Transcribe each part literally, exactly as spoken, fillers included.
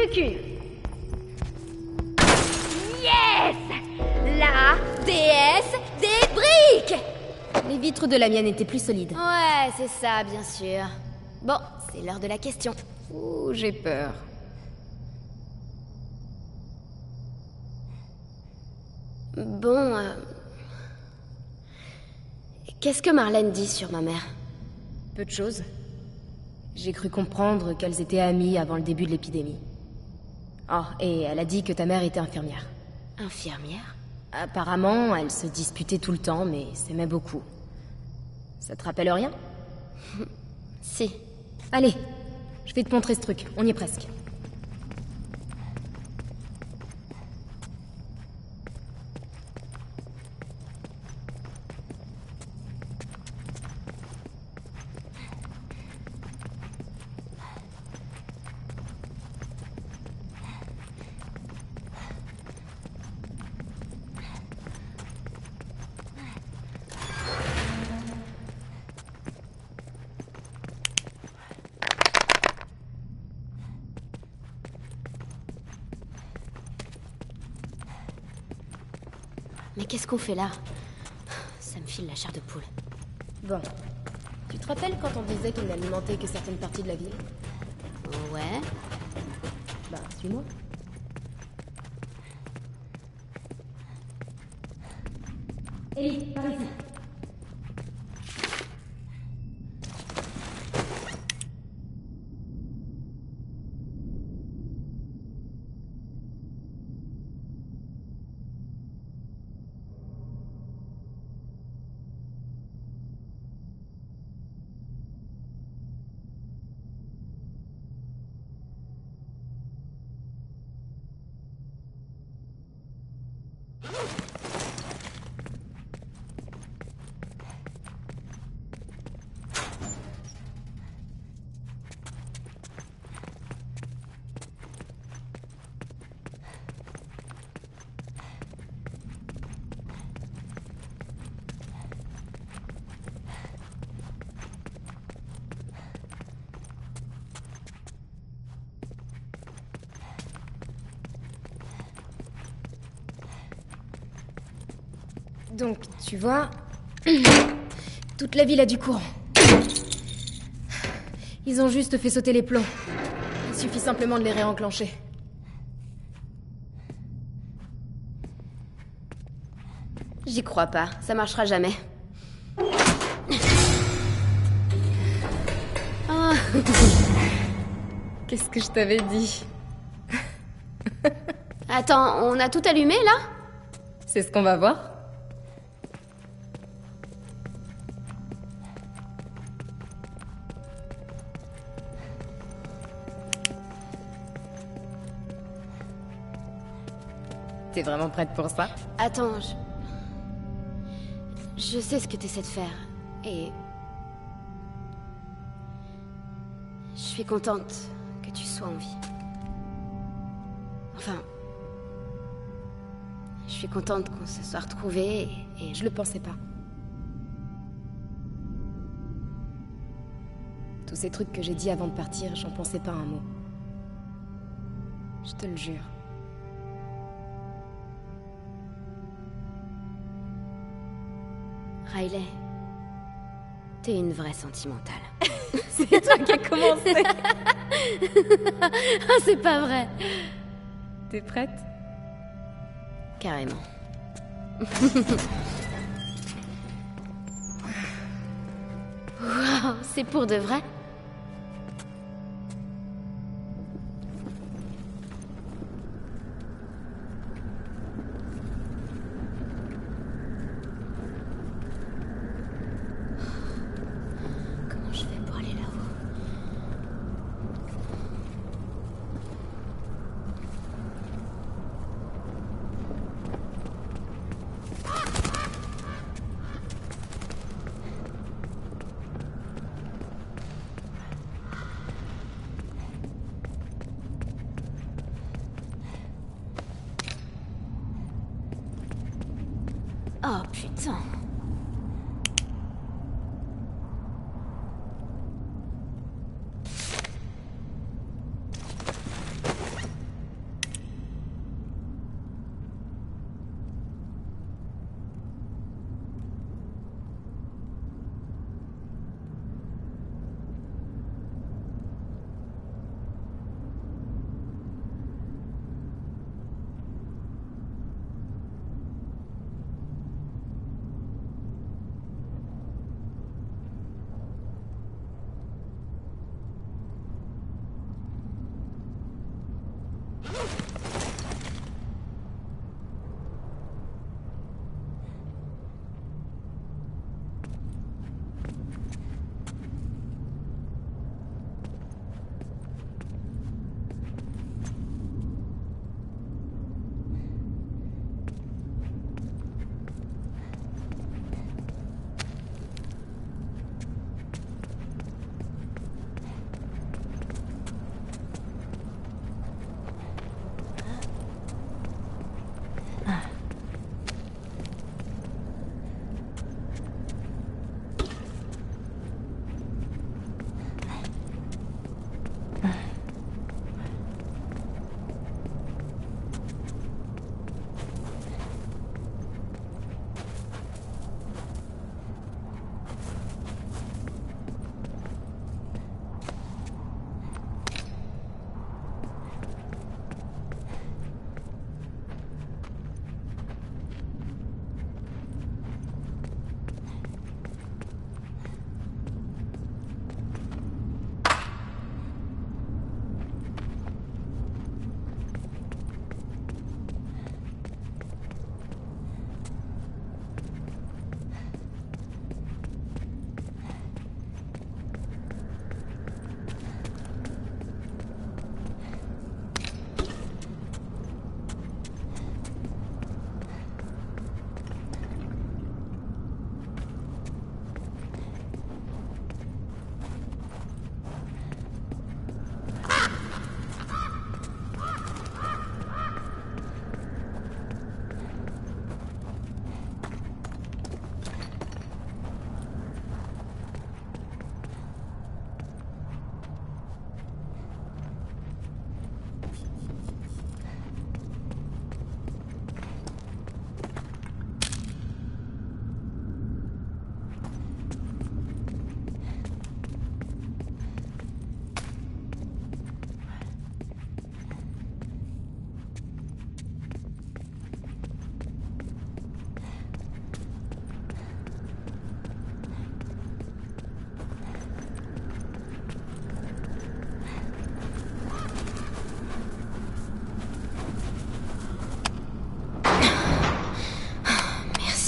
plus qu'une. Yes! La déesse des briques! Les vitres de la mienne étaient plus solides. Ouais, c'est ça, bien sûr. Bon, c'est l'heure de la question. Ouh, j'ai peur. Bon, euh... qu'est-ce que Marlène dit sur ma mère? Peu de choses. J'ai cru comprendre qu'elles étaient amies avant le début de l'épidémie. Oh, et elle a dit que ta mère était infirmière. Infirmière? Apparemment, elles se disputaient tout le temps, mais s'aimaient beaucoup. Ça te rappelle rien? Si. Allez, je vais te montrer ce truc, on y est presque. Mais qu'est-ce qu'on fait là? Ça me file la chair de poule. Bon. Tu te rappelles quand on disait qu'il n'alimentait que certaines parties de la ville? Ouais. Bah, suis-moi. Ellie, par ici. Donc, tu vois, toute la ville a du courant. Ils ont juste fait sauter les plombs. Il suffit simplement de les réenclencher. J'y crois pas, ça marchera jamais. Ah. Qu'est-ce que je t'avais dit? Attends, on a tout allumé, là? C'est ce qu'on va voir. T'es vraiment prête pour ça? Attends, je... Je sais ce que t'essaies de faire, et... Je suis contente que tu sois en vie. Enfin... Je suis contente qu'on se soit retrouvés, et... et... Je le pensais pas. Tous ces trucs que j'ai dit avant de partir, j'en pensais pas un mot. Je te le jure. Riley, t'es une vraie sentimentale. C'est toi qui as commencé. Ah, c'est pas vrai. T'es prête? Carrément. Wow, c'est pour de vrai? Oh putain.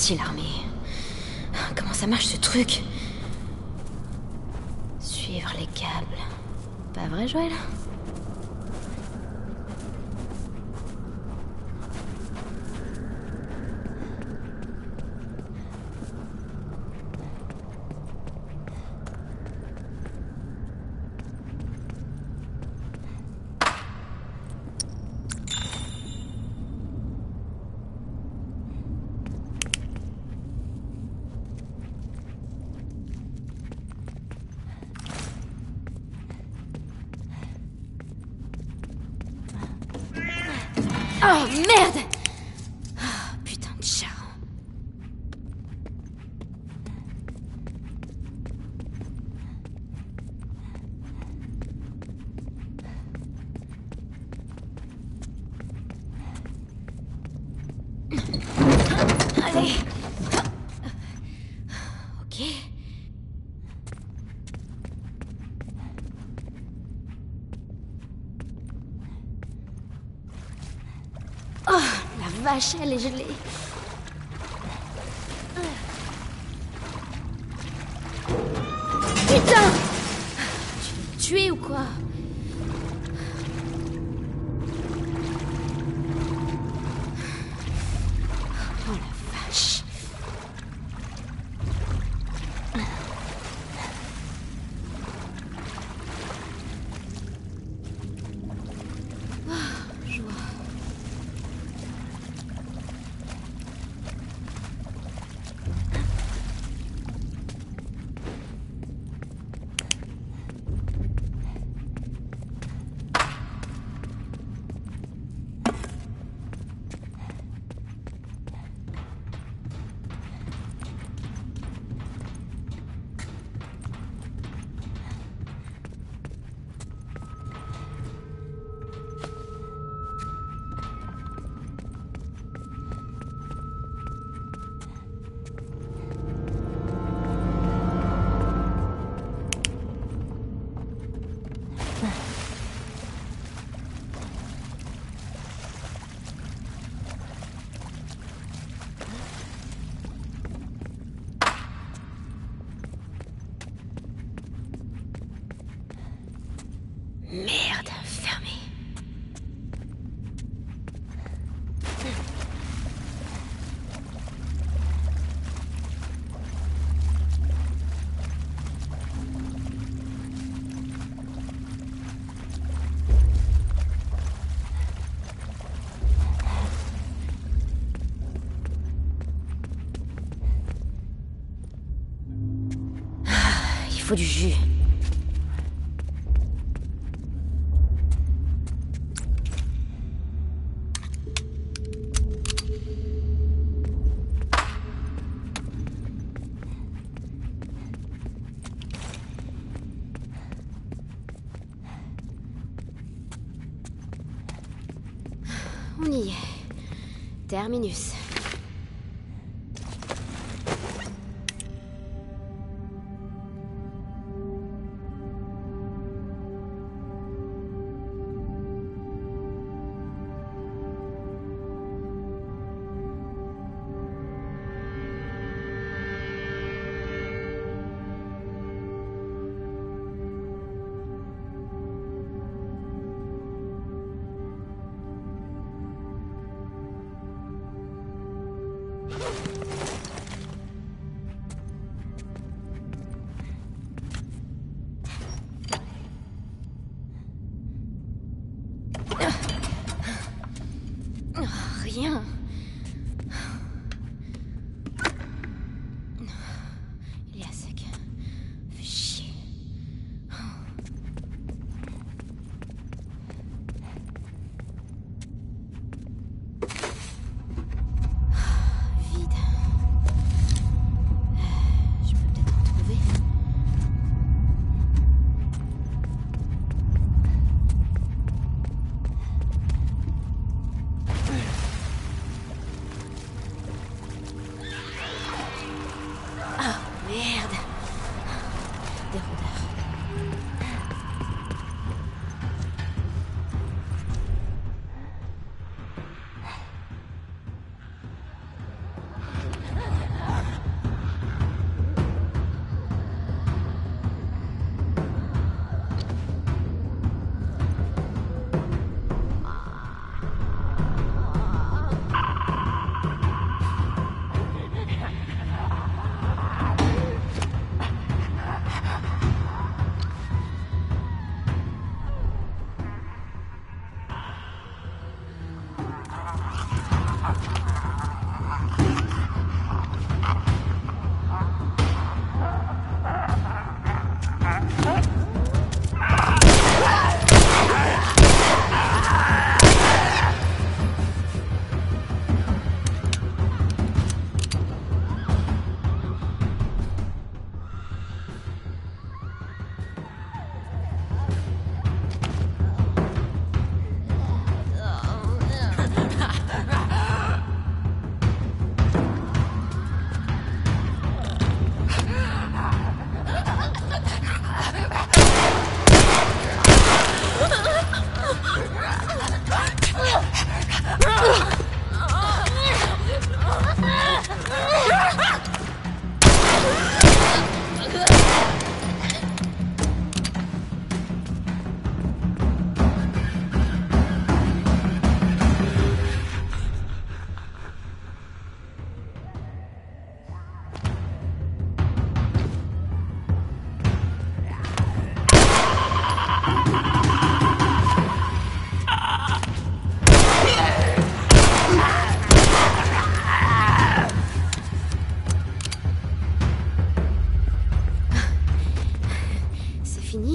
gentil, l'armée. Comment ça marche, ce truc? Suivre les câbles. Pas vrai, Joël? Oh merde! Oh, putain de chat. Allez. Ok. Oh, la vache, elle est gelée. Putain! Tu veux me tuer ou quoi? Oh la vache. Oh, joie. Merde, fermé. Ah, il faut du jus. On y est. Terminus. Oh, rien. Il est à sec. Fais chier. Vide. Je peux peut-être en trouver.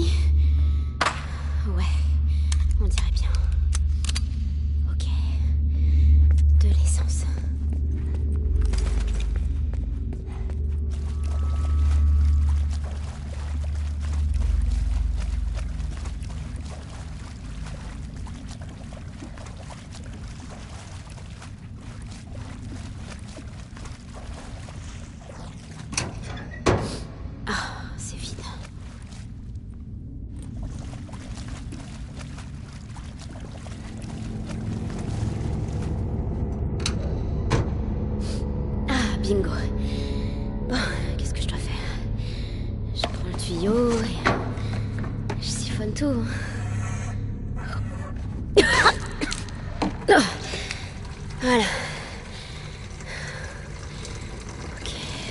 ici. Ouais, on dirait bien. Ok. De l'essence. Bingo. Bon, qu'est-ce que je dois faire? Je prends le tuyau et je siphonne tout. Voilà. Ok.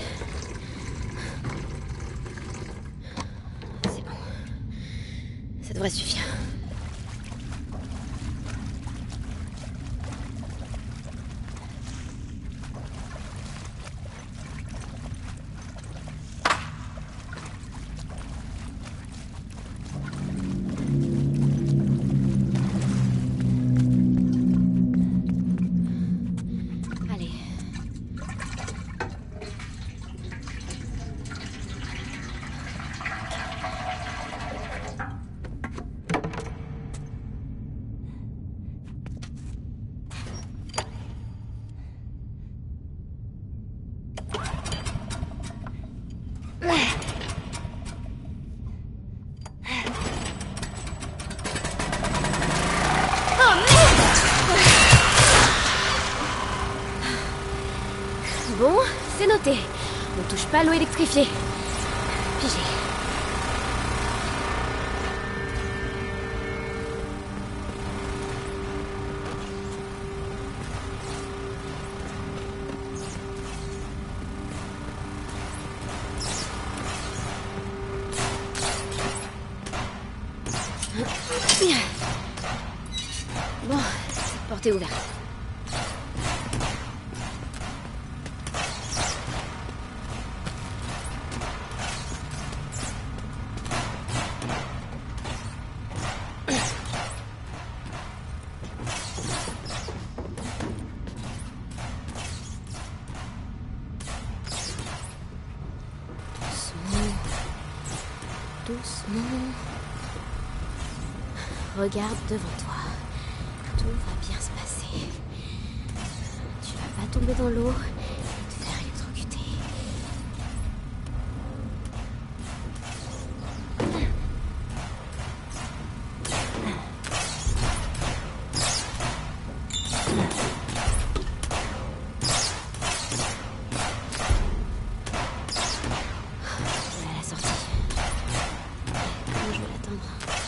C'est bon. Ça devrait suffire. Bon, c'est noté. On touche pas à l'eau électrifiée. Figé. Bon, cette porte est ouverte. Doucement. Regarde devant toi. Tout va bien se passer. Tu vas pas tomber dans l'eau et te faire électrocuter. Voilà la sortie. Comment je vais l'atteindre?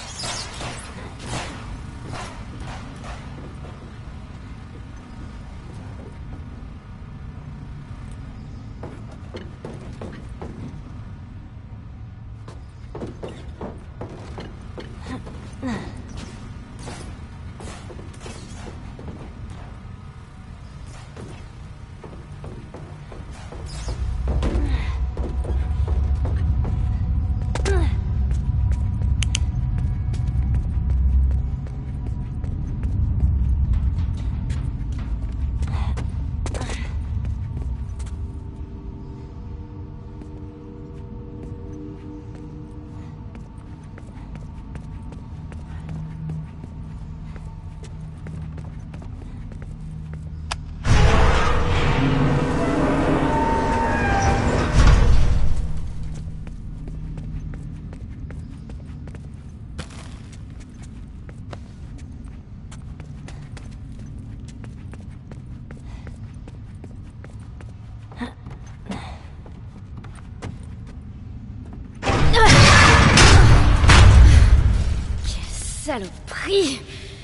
Saloperie!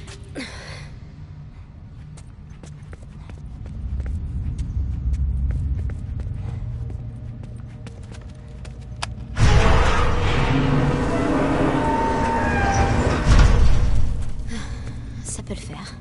Ça peut le faire.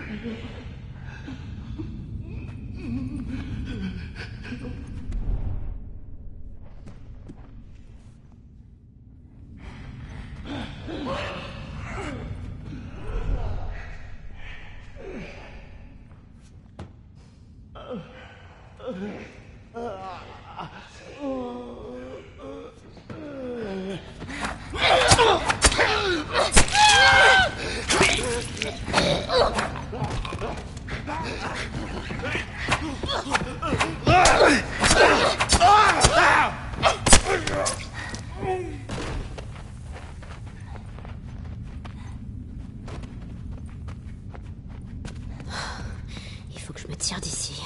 Il faut que je me tire d'ici.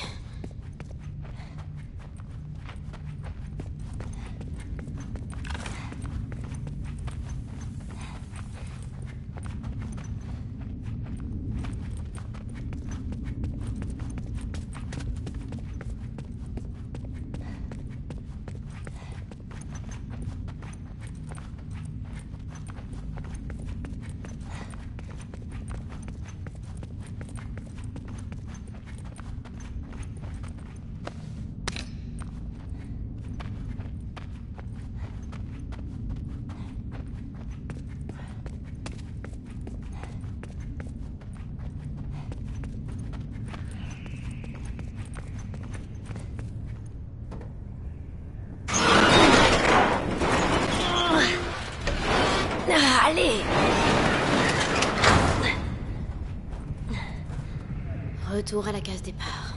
Allez! Retour à la case départ.